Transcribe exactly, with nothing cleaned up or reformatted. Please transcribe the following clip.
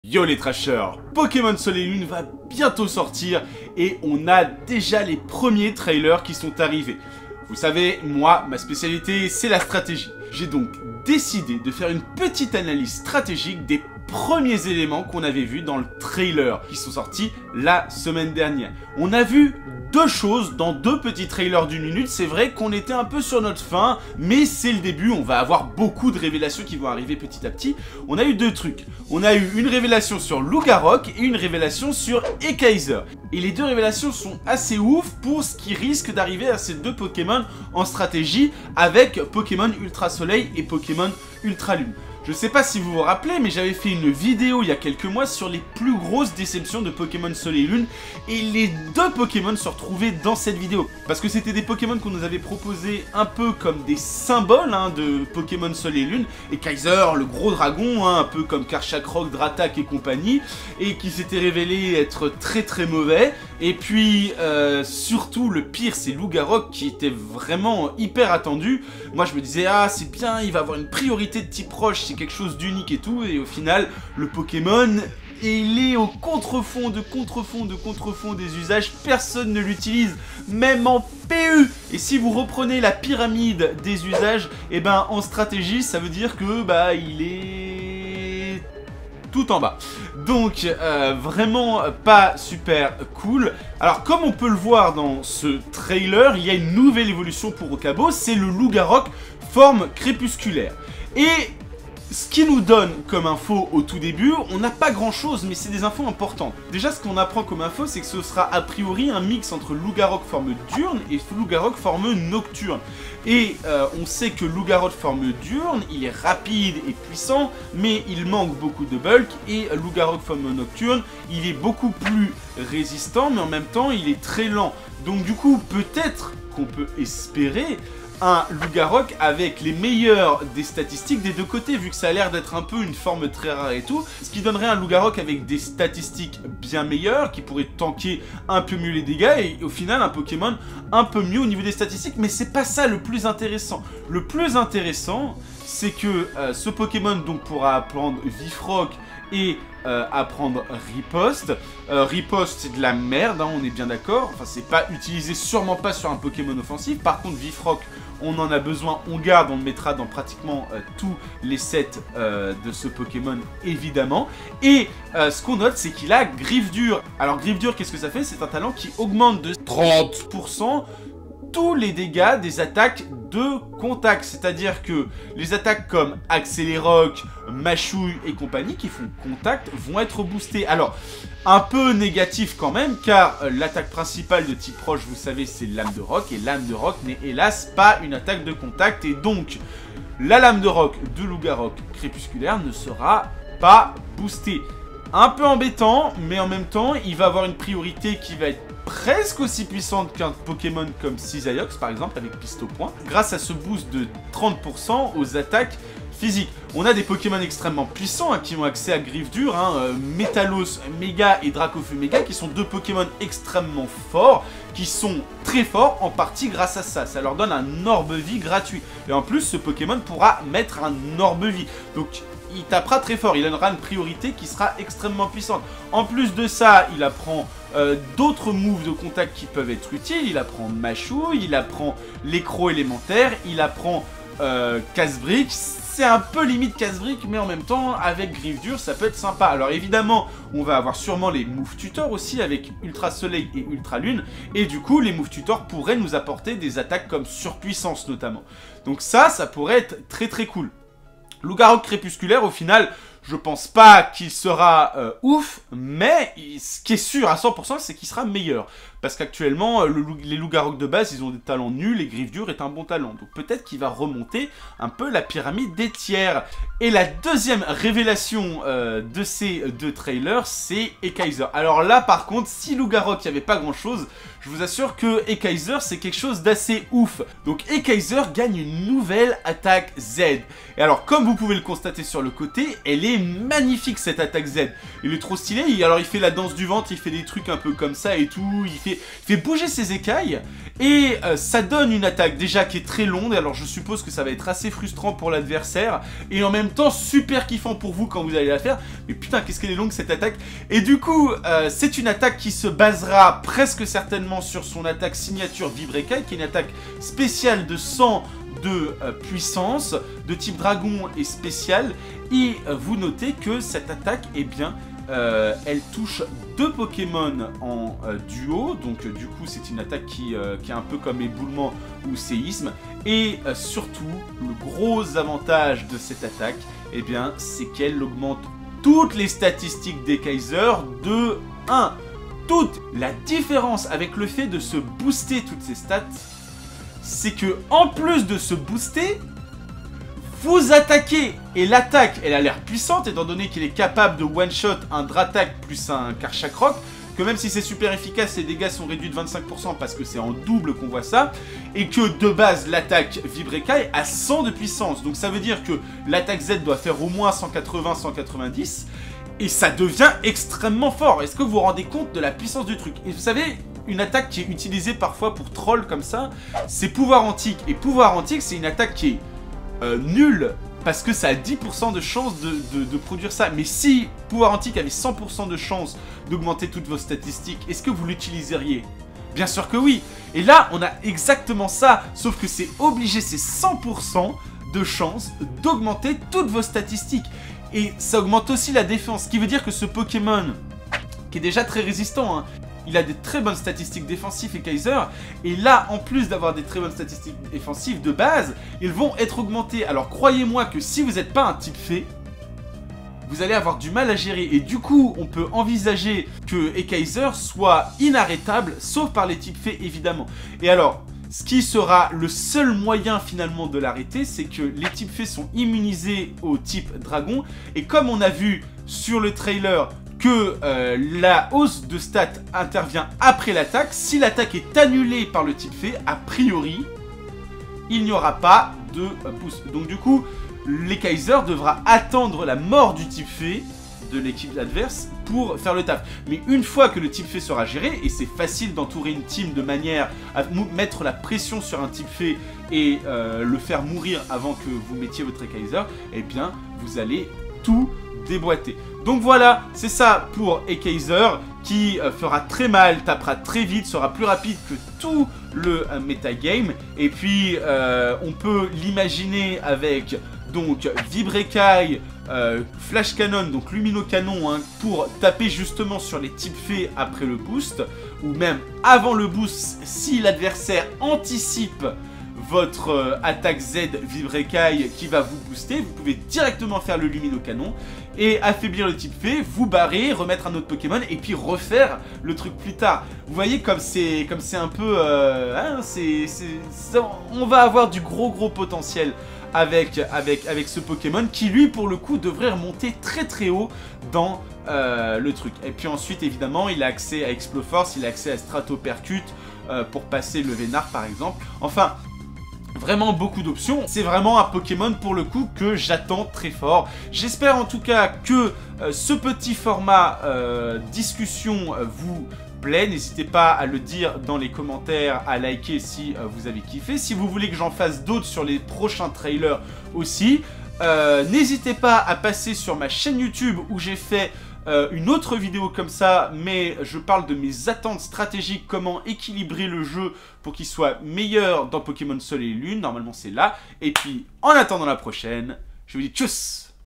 Yo les trashers, Pokémon Soleil et Lune va bientôt sortir et on a déjà les premiers trailers qui sont arrivés. Vous savez, moi, ma spécialité c'est la stratégie. J'ai donc décidé de faire une petite analyse stratégique des premiers éléments qu'on avait vus dans le trailer qui sont sortis la semaine dernière. On a vu deux choses dans deux petits trailers d'une minute. C'est vrai qu'on était un peu sur notre fin, mais c'est le début. On va avoir beaucoup de révélations qui vont arriver petit à petit. On a eu deux trucs. On a eu une révélation sur Lugarok et une révélation sur Ekaizer. Et les deux révélations sont assez ouf pour ce qui risque d'arriver à ces deux Pokémon en stratégie avec Pokémon Ultra Soleil et Pokémon Ultra Lune. Je sais pas si vous vous rappelez, mais j'avais fait une vidéo il y a quelques mois sur les plus grosses déceptions de Pokémon Soleil et Lune, et les deux Pokémon se retrouvaient dans cette vidéo. Parce que c'était des Pokémon qu'on nous avait proposés un peu comme des symboles hein, de Pokémon Soleil et Lune, et Kaiser, le gros dragon, hein, un peu comme Karchakrok, Dratak et compagnie, et qui s'était révélé être très très mauvais. Et puis, euh, surtout, le pire, c'est Lugarok qui était vraiment hyper attendu. Moi, je me disais, ah, c'est bien, il va avoir une priorité de type roche, c'est quelque chose d'unique et tout. Et au final, le Pokémon, il est au contrefond de contrefond de contrefond des usages. Personne ne l'utilise, même en P U. Et si vous reprenez la pyramide des usages, et ben, en stratégie, ça veut dire que, bah, il est tout en bas. Donc, euh, vraiment pas super cool. Alors, comme on peut le voir dans ce trailer, il y a une nouvelle évolution pour Okabo, c'est le Lugarok forme crépusculaire. Et ce qui nous donne comme info au tout début, on n'a pas grand chose, mais c'est des infos importantes. Déjà, ce qu'on apprend comme info, c'est que ce sera a priori un mix entre Lugarok forme diurne et Lugarok forme nocturne. Et euh, on sait que Lugarok forme diurne, il est rapide et puissant, mais il manque beaucoup de bulk. Et Lugarok forme nocturne, il est beaucoup plus résistant, mais en même temps, il est très lent. Donc du coup, peut-être qu'on peut espérer un Lugarok avec les meilleures des statistiques des deux côtés, vu que ça a l'air d'être un peu une forme très rare et tout, ce qui donnerait un Lugarok avec des statistiques bien meilleures, qui pourrait tanker un peu mieux les dégâts, et au final un Pokémon un peu mieux au niveau des statistiques, mais c'est pas ça le plus intéressant. Le plus intéressant, c'est que euh, ce Pokémon donc pourra apprendre Vifrock et euh, apprendre Riposte. Euh, Riposte, c'est de la merde, hein, on est bien d'accord. Enfin, c'est pas utilisé, sûrement pas sur un Pokémon offensif. Par contre, Vifrock, on en a besoin, on garde, on le mettra dans pratiquement euh, tous les sets euh, de ce Pokémon, évidemment. Et euh, ce qu'on note, c'est qu'il a Griffe Dure. Alors, Griffe Dure, qu'est-ce que ça fait? C'est un talent qui augmente de trente pour cent tous les dégâts des attaques de contact. C'est-à-dire que les attaques comme Accélérock, Machouille et compagnie qui font contact vont être boostées. Alors, un peu négatif quand même, car euh, l'attaque principale de type roche, vous savez, c'est Lame de Roc, et Lame de Roc n'est hélas pas une attaque de contact, et donc la Lame de Roc de Lugarok crépusculaire ne sera pas boostée. Un peu embêtant, mais en même temps, il va avoir une priorité qui va être presque aussi puissante qu'un Pokémon comme Cisaiox, par exemple, avec Piste au Point, grâce à ce boost de trente pour cent aux attaques physiques. On a des Pokémon extrêmement puissants hein, qui ont accès à Griffe Dure, hein, euh, Métalos Méga et Dracofeu Méga, qui sont deux Pokémon extrêmement forts, qui sont très forts en partie grâce à ça. Ça leur donne un Orbe-Vie gratuit. Et en plus, ce Pokémon pourra mettre un Orbe-Vie. Donc, il tapera très fort, il donnera une priorité qui sera extrêmement puissante. En plus de ça, il apprend euh, d'autres moves de contact qui peuvent être utiles. Il apprend Machouille, il apprend l'écro élémentaire, il apprend euh, Casse-Brique. C'est un peu limite Casse-Brique, mais en même temps, avec Griffe Dure, ça peut être sympa. Alors évidemment, on va avoir sûrement les Move Tutor aussi, avec Ultra Soleil et Ultra Lune. Et du coup, les Move Tutor pourraient nous apporter des attaques comme Surpuissance notamment. Donc ça, ça pourrait être très très cool. Lugarok crépusculaire, au final, je pense pas qu'il sera euh, ouf, mais ce qui est sûr à cent pour cent, c'est qu'il sera meilleur. Parce qu'actuellement, le, les Lugarok de base, ils ont des talents nuls, et Griffe Dure est un bon talent. Donc peut-être qu'il va remonter un peu la pyramide des tiers. Et la deuxième révélation euh, de ces deux trailers, c'est Ekaizer. Alors là, par contre, si Lugarok, il n'y avait pas grand-chose, je vous assure que Ekaizer, c'est quelque chose d'assez ouf. Donc Ekaizer gagne une nouvelle attaque Z. Et alors, comme vous pouvez le constater sur le côté, elle est magnifique, cette attaque Z. Il est trop stylé. Alors, il fait la danse du ventre, il fait des trucs un peu comme ça et tout. Il fait fait, fait bouger ses écailles. Et euh, ça donne une attaque déjà qui est très longue. Alors je suppose que ça va être assez frustrant pour l'adversaire. Et en même temps super kiffant pour vous quand vous allez la faire. Mais putain, qu'est-ce qu'elle est longue cette attaque. Et du coup, euh, c'est une attaque qui se basera presque certainement sur son attaque signature Vibrekai, qui est une attaque spéciale de cent de euh, puissance, de type dragon et spécial. Et euh, vous notez que cette attaque, eh bien, euh, elle touche deux Pokémon en euh, duo. Donc euh, du coup, c'est une attaque qui, euh, qui est un peu comme éboulement ou séisme. Et euh, surtout, le gros avantage de cette attaque, eh bien, c'est qu'elle augmente toutes les statistiques des Kaiser de un. Toute la différence avec le fait de se booster toutes ces stats, c'est que en plus de se booster, vous attaquez. Et l'attaque, elle a l'air puissante, étant donné qu'il est capable de one-shot un Dratak plus un Karchakrok, que même si c'est super efficace, les dégâts sont réduits de vingt-cinq pour cent parce que c'est en double qu'on voit ça, et que de base, l'attaque Vibrekai a cent de puissance. Donc ça veut dire que l'attaque Z doit faire au moins cent quatre-vingts à cent quatre-vingt-dix, et ça devient extrêmement fort. Est-ce que vous vous rendez compte de la puissance du truc? Et vous savez, une attaque qui est utilisée parfois pour troll comme ça, c'est pouvoir antique. Et pouvoir antique, c'est une attaque qui est euh, nulle, parce que ça a dix pour cent de chance de, de, de produire ça. Mais si pouvoir antique avait cent pour cent de chance d'augmenter toutes vos statistiques, est-ce que vous l'utiliseriez? Bien sûr que oui. Et là, on a exactement ça, sauf que c'est obligé, c'est cent pour cent de chance d'augmenter toutes vos statistiques. Et ça augmente aussi la défense, ce qui veut dire que ce Pokémon, qui est déjà très résistant, hein, il a des très bonnes statistiques défensives et Kaiser, et là, en plus d'avoir des très bonnes statistiques défensives de base, ils vont être augmentés. Alors croyez-moi que si vous n'êtes pas un type fée, vous allez avoir du mal à gérer, et du coup, on peut envisager que Ekaiser soit inarrêtable, sauf par les types fées, évidemment. Et alors, ce qui sera le seul moyen finalement de l'arrêter, c'est que les types fées sont immunisés au type dragon, et comme on a vu sur le trailer que euh, la hausse de stats intervient après l'attaque, si l'attaque est annulée par le type fée, a priori, il n'y aura pas de euh, boost. Donc du coup, les Kaiser devra attendre la mort du type fée de l'équipe adverse pour faire le taf. Mais une fois que le type fée sera géré, et c'est facile d'entourer une team de manière à mettre la pression sur un type fée et euh, le faire mourir avant que vous mettiez votre Kaiser, eh bien, vous allez tout déboîter. Donc voilà, c'est ça pour Ekaiser, qui euh, fera très mal, tapera très vite, sera plus rapide que tout le euh, metagame. Et puis, euh, on peut l'imaginer avec donc Vibrekai, euh, Flash Cannon, donc Luminocanon, hein, pour taper justement sur les types fées après le boost, ou même avant le boost si l'adversaire anticipe votre euh, attaque Z Vibrekai qui va vous booster. Vous pouvez directement faire le Luminocanon et affaiblir le type fée, vous barrer, remettre un autre Pokémon et puis refaire le truc plus tard. Vous voyez comme c'est comme c'est un peu... Euh, hein, c'est, c'est, on va avoir du gros gros potentiel avec, avec, avec ce Pokémon qui lui pour le coup devrait remonter très très haut dans euh, le truc. Et puis ensuite évidemment il a accès à Exploforce, il a accès à Stratopercute euh, pour passer le Vénard par exemple. Enfin... vraiment beaucoup d'options. C'est vraiment un Pokémon pour le coup que j'attends très fort. J'espère en tout cas que euh, ce petit format euh, discussion euh, vous plaît. N'hésitez pas à le dire dans les commentaires, à liker si euh, vous avez kiffé. Si vous voulez que j'en fasse d'autres sur les prochains trailers aussi, euh, n'hésitez pas à passer sur ma chaîne YouTube où j'ai fait Euh, une autre vidéo comme ça, mais je parle de mes attentes stratégiques, comment équilibrer le jeu pour qu'il soit meilleur dans Pokémon Soleil et Lune. Normalement c'est là. Et puis en attendant la prochaine, je vous dis tchuss.